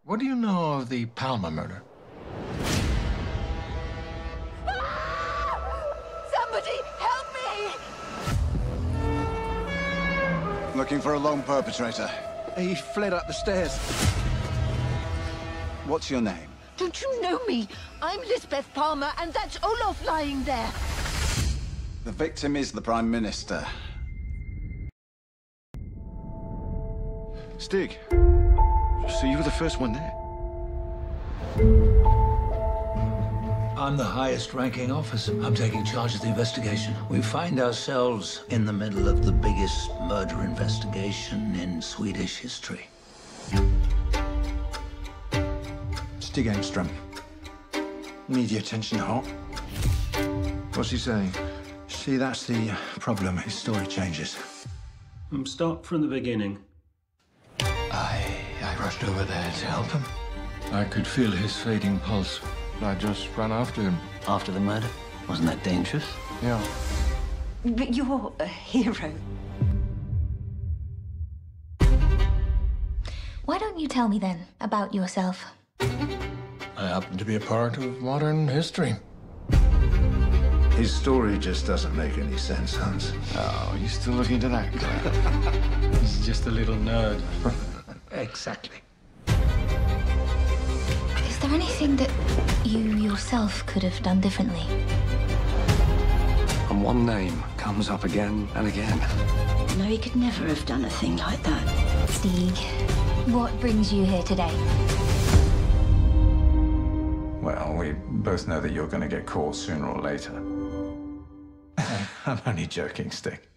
What do you know of the Palmer murder? Somebody help me! Looking for a lone perpetrator. He fled up the stairs. What's your name? Don't you know me? I'm Lisbeth Palmer, and that's Olaf lying there. The victim is the Prime Minister. Stig, so you were the first one there? I'm the highest-ranking officer. I'm taking charge of the investigation. We find ourselves in the middle of the biggest murder investigation in Swedish history. Stig Engström. Media attention hot. What's he saying? See, that's the problem. His story changes. Start from the beginning. I rushed over there to help him. I could feel his fading pulse. I just ran after him. After the murder? Wasn't that dangerous? Yeah. But you're a hero. Why don't you tell me then about yourself? I happen to be a part of modern history. His story just doesn't make any sense, Hans. Oh, you still looking into that guy? He's just a little nerd. Exactly. Is there anything that you yourself could have done differently? And one name comes up again and again. No, he could never have done a thing like that. Stig, what brings you here today? Well, we both know that you're going to get caught sooner or later. I'm only joking, Stig.